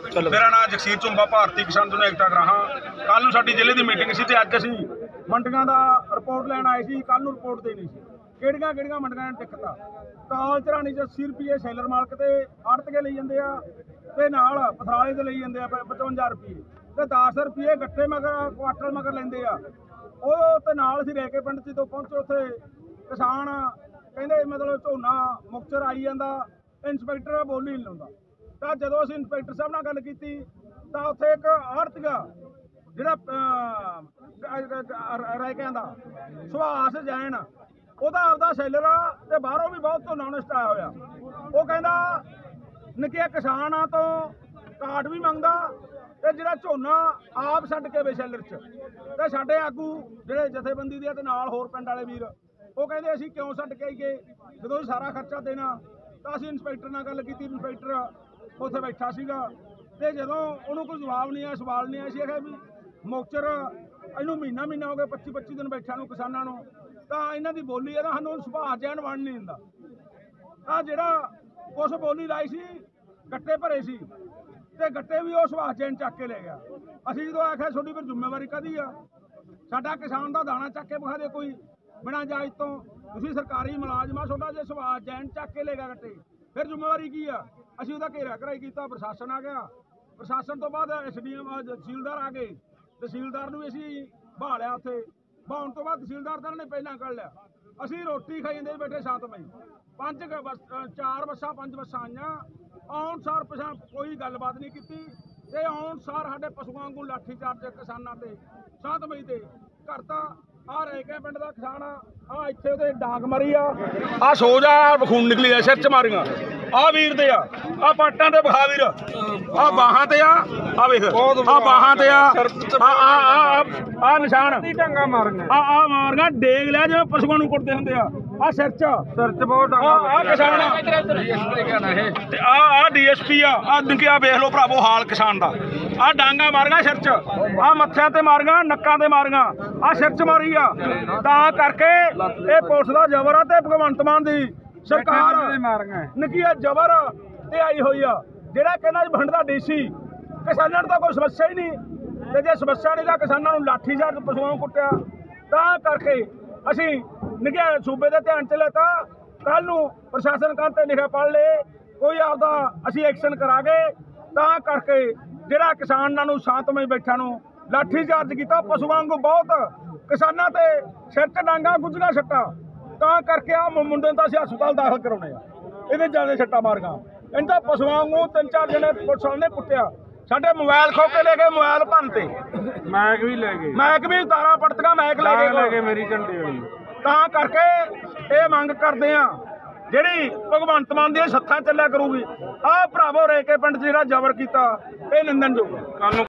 मेरा नाम जगसीर झुंबा भारतीय किसान यूनियन एकता ग्राਹਾਂ। कल ਨੂੰ ਸਾਡੀ ਜ਼ਿਲ੍ਹੇ ਦੀ ਮੀਟਿੰਗ ਸੀ ਤੇ ਅੱਜ ਅਸੀਂ ਮੰਡੀਆਂ ਦਾ ਰਿਪੋर्ट ਲੈਣ ਆਏ ਸੀ। ਕੱਲ ਨੂੰ ਰਿਪੋर्ट ਦੇਣੀ ਸੀ ਕਿਹੜੀਆਂ ਮੰਡੀਆਂ ਨੇ ਦਿੱਕਤਾਂ। ਕਾਲ ਚਰਾਣੀ 'ਚ 80 ਰੁਪਏ ਸੈਲਰ ਮਾਲਕ ਤੇ ਆੜਤੀਏ ਲਈ ਜਾਂਦੇ ਆ ਤੇ ਨਾਲ ਪਥਰਾਲੇ ਤੇ ਲਈ ਜਾਂਦੇ ਆ 55 ਰੁਪਏ ਤੇ 10 ਰੁਪਏ ਗੱਟੇ ਮਗਰ ਕੁਆਟਰ ਮਗਰ ਲੈਂਦੇ ਆ। ਉਹ ਤੇ ਨਾਲ ਅਸੀਂ ਰਹਿ ਕੇ ਪਿੰਡ 'ਚ ਤੋਂ ਪਹੁੰਚੇ। ਉੱਥੇ ਕਿਸਾਨ ਕਹਿੰਦੇ ਮਤਲਬ ਝੋਨਾ ਮੁਕਤਸਰ ਆਈ ਜਾਂਦਾ, ਇੰਸਪੈਕਟਰ ਬੋਲੀ ਨਹੀਂ ਲਾਉਂਦਾ। ਤਾਂ ਜਦੋਂ ਅਸੀਂ ਇੰਸਪੈਕਟਰ ਸਾਹਿਬ ਨਾਲ ਗੱਲ ਕੀਤੀ ਤਾਂ ਉੱਥੇ ਇੱਕ ਆੜਤੀਆ ਜਿਹੜਾ ਰਾਇਕਿਆਂ ਦਾ ਸੁਭਾਸ਼ ਜੈਨ, ਉਹਦਾ ਆਪਦਾ ਸੈਲਰ ਆ ਤੇ ਬਾਹਰੋਂ ਵੀ ਬਹੁਤ ਝੋਨਾ ਉਹਨੇ ਸਟਾਇਆ ਹੋਇਆ। ਉਹ ਕਹਿੰਦਾ ਨਿੱਕਿਆ ਕਿਸਾਨਾਂ ਤੋਂ ਕਾਰਡ ਵੀ ਮੰਗਦਾ ਤੇ ਜਿਹੜਾ ਝੋਨਾ ਆਪ ਛੱਡ ਕੇ ਵੇ ਸੈਲਰ 'ਚ। ਤੇ ਸਾਡੇ ਆਗੂ ਜਿਹੜੇ ਜਥੇਬੰਦੀ ਦੇ ਤੇ ਨਾਲ ਹੋਰ ਪਿੰਡ ਵਾਲੇ ਵੀਰ ਉਹ ਕਹਿੰਦੇ ਅਸੀਂ ਕਿਉਂ ਛੱਡ ਕੇ ਆਈਏ ਜਦੋਂ ਸਾਰਾ ਖਰਚਾ ਦੇਣਾ। ਤਾਂ ਅਸੀਂ ਇੰਸਪੈਕਟਰ ਨਾਲ ਗੱਲ ਕੀਤੀ। ਇੰਸਪੈਕਟਰ ਉੱਥੇ ਬੈਠਾ ਸੀਗਾ ਤੇ ਜਦੋਂ ਉਹਨੂੰ ਕੋਈ ਜਵਾਬ ਨਹੀਂ ਆਇਆ, ਸਵਾਲ ਨਹੀਂ ਆਇਆ ਸੀ ਕਿ ਵੀ ਮੁਕਤਸਰ ਇਹਨੂੰ ਮਹੀਨਾ ਹੋ ਗਿਆ 25 ਦਿਨ ਬੈਠਿਆਂ ਨੂੰ ਕਿਸਾਨਾਂ ਨੂੰ। ਤਾਂ ਇਹਨਾਂ ਦੀ ਬੋਲੀ ਹੈ ਨਾ ਸਾਨੂੰ ਸੁਭਾਸ਼ ਜੈਨ ਵੰਡ ਨਹੀਂ ਦਿੰਦਾ। ਤਾਂ ਜਿਹੜਾ ਕੁਛ ਬੋਲੀ ਲਾਈ ਸੀ ਗੱਟੇ ਭਰੇ ਸੀ ਤੇ ਗੱਟੇ ਵੀ ਉਹ ਸੁਭਾਸ਼ ਜੈਨ ਚੱਕ ਕੇ ਲੈ ਗਿਆ। ਅਸੀਂ ਜਦੋਂ ਆਖਿਆ ਤੁਹਾਡੀ ਫਿਰ ਜ਼ਿੰਮੇਵਾਰੀ ਕਾਹਦੀ ਆ, ਸਾਡਾ ਕਿਸਾਨ ਦਾ ਦਾਣਾ ਚੱਕ ਕੇ ਵਿਖਾ ਦੇ ਕੋਈ ਬਿਨਾਂ ਇਜਾਜ਼ਤ ਤੋਂ। ਤੁਸੀਂ ਸਰਕਾਰੀ ਮੁਲਾਜ਼ਮ ਆ, ਤੁਹਾਡਾ ਜੇ ਸੁਭਾਸ਼ ਜੈਨ ਚੱਕ ਕੇ ਲੈ ਗਿਆ ਗੱਟੇ ਫਿਰ ਜ਼ਿੰਮੇਵਾਰੀ ਕੀ ਆ। ਅਸੀਂ ਉਹਦਾ ਘੇਰਾ ਘਰਾਈ ਕੀਤਾ, ਪ੍ਰਸ਼ਾਸਨ ਆ ਗਿਆ। ਪ੍ਰਸ਼ਾਸਨ ਤੋਂ ਬਾਅਦ SDM ਤਹਿਸੀਲਦਾਰ ਆ ਗਏ। ਤਹਿਸੀਲਦਾਰ ਨੂੰ ਅਸੀਂ ਬਹਾਲਿਆ। ਉੱਥੇ ਬਹਾਉਣ ਤੋਂ ਬਾਅਦ ਤਹਿਸੀਲਦਾਰ ਤਾਂ ਨੇ ਪਹਿਲਾਂ ਕੱਢ ਲਿਆ। ਅਸੀਂ ਰੋਟੀ ਖਾਈ ਜਾਂਦੇ ਬੈਠੇ 7 ਵਜੇ 5 ਬੱਸਾਂ ਆਈਆਂ। ਆਉਣ ਸਾਰ ਪਿਛਾਂ ਕੋਈ ਗੱਲਬਾਤ ਨਹੀਂ ਕੀਤੀ ਤੇ ਆਉਣ ਸਾਰ ਸਾਡੇ ਪਸ਼ੂਆਂ ਵਾਂਗੂ ਲਾਠੀ ਚਾਰਜ ਕਿਸਾਨਾਂ ਤੇ 7 ਵਜੇ ਤੇ ਕਰਤਾ। ਆ ਰਹਿ ਕੇ ਪਿੰਡ ਦਾ ਕਿਸਾਨ ਆ ਇੱਥੇ ਉਹਦੇ ਡਾਂਗ ਮਾਰੀ ਆ ਸੋਜ ਆ ਖੂਨ ਨਿਕਲੀ ਆ, ਸਿਰ 'ਚ ਮਾਰੀਆਂ ਆ ਵੀਰ ਦੇ ਆ ਪਾਟਾਂ ਤੇ ਵਿਖਾ ਵੀਰ, ਆ ਬਾਹਾਂ ਤੇ ਆ ਵੇਖ ਆ ਬਾਹਾਂ ਤੇ ਆ ਨਿਸ਼ਾਨ ਡਾਂਗਾ ਮਾਰੀਆਂ ਆ ਮਾਰੀਆਂ ਡੇਗ ਲਿਆ ਜਿਵੇਂ ਪਸ਼ੂਆਂ ਨੂੰ ਕੁੱਟਦੇ ਹੁੰਦੇ ਆ ਸਿਰ 'ਚ ਬਹੁਤ ਡਾਂਗਾ। ਆ ਕਿਸਾਨ ਤੇ ਆ DSP ਆ ਨਿੱਕਿਆ ਵੇਖ ਲਓ ਭਰਾਵੋ ਹਾਲ ਕਿਸਾਨ ਦਾ। ਆ ਡਾਂਗਾ ਮਾਰੀਆਂ ਸਿਰ 'ਚ, ਆ ਮੱਥਿਆਂ ਤੇ ਮਾਰੀਆਂ, ਨੱਕਾਂ ਤੇ ਮਾਰੀਆਂ, ਆ ਸਿਰ 'ਚ ਮਾਰੀ ਆ। ਤਾਂ ਕਰਕੇ ਇਹ ਪੁਲਿਸ ਦਾ ਜ਼ਬਰ ਆ ਤੇ ਭਗਵੰਤ ਮਾਨ ਦੀ ਸਰਕਾਰ ਨਿੱਕੀਆ ਜ਼ਬਰ ਤੇ ਆਈ ਹੋਈ ਆ। ਜਿਹੜਾ ਕਹਿੰਦਾ ਬਠਿੰਡਾ DC ਕਿਸਾਨਾਂ ਨੂੰ ਤਾਂ ਕੋਈ ਸਮੱਸਿਆ ਹੀ ਨਹੀਂ ਤੇ ਜੇ ਸਮੱਸਿਆ ਨਹੀਂ ਤਾਂ ਕਿਸਾਨਾਂ ਨੂੰ ਲਾਠੀ ਚਾਰਜ ਪਸ਼ੂਆਂ ਨੂੰ ਕੁੱਟਿਆ। ਤਾਂ ਕਰਕੇ ਅਸੀਂ ਨਿੱਕਿਆ ਸੂਬੇ ਦੇ ਧਿਆਨ 'ਚ ਲੈਤਾ। ਕੱਲ ਨੂੰ ਪ੍ਰਸ਼ਾਸਨ ਕੰਨ ਤੇ ਲਿਖਿਆ ਪੜ੍ਹ ਲਏ ਕੋਈ ਆਪਦਾ ਅਸੀਂ ਐਕਸ਼ਨ ਕਰਾਂਗੇ। ਤਾਂ ਕਰਕੇ ਜਿਹੜਾ ਕਿਸਾਨਾਂ ਨੂੰ ਸ਼ਾਂਤਮਈ ਬੈਠਿਆਂ ਨੂੰ ਲਾਠੀ ਚਾਰਜ ਕੀਤਾ, ਪਸ਼ੂਆਂ ਵਾਂਗੂ ਬਹੁਤ ਕਿਸਾਨਾਂ ਤੇ ਸਿਰ 'ਚ ਡਾਂਗਾ ਗੁੱਝੀਆਂ ਛੱਟਾਂ। ਤਾਂ ਕਰਕੇ ਆ ਮੁੰਡੇ ਨੂੰ ਤਾਂ ਅਸੀਂ ਹਸਪਤਾਲ ਦਾਖਲ ਕਰਾਉਣੇ ਆ। ਇਹਦੇ ਜ਼ਿਆਦਾ ਛੱਟਾਂ ਮਾਰੀਆਂ। ਇਹਨਾਂ ਤਾਂ ਪਸ਼ੂਆਂ ਵਾਂਗੂ 3-4 ਜਣੇ ਪੁਲਿਸ ਵਾਲੇ ਨੇ ਕੁੱਟਿਆ। ਸਾਡੇ ਮੋਬਾਈਲ ਖੋ ਕੇ ਲੈ ਗਏ, ਮੋਬਾਈਲ ਭੰਨ ਤੇ ਮੈਕ ਵੀ ਲੈ ਗਏ, ਮੈਕ ਵੀ ਤਾਰਾਂ ਪੜਤੀਆਂ, ਮੈਕ ਲੈ ਗਏ ਮੇਰੀ ਝੰਡੇ ਵਾਲੀ। ਤਾਂ ਕਰਕੇ ਇਹ ਮੰਗ ਕਰਦੇ ਆ ਜਿਹੜੀ ਭਗਵੰਤ ਮਾਨ ਦੀਆਂ ਸੱਥਾਂ ਚੱਲਿਆ ਕਰੂਗੀ। ਆਹ ਭਰਾਵੋ ਰਹਿ ਕੇ ਪਿੰਡ 'ਚ ਜਿਹੜਾ ਜ਼ਬਰ ਕੀਤਾ ਇਹ ਨਿੰਦਣਯੋਗ।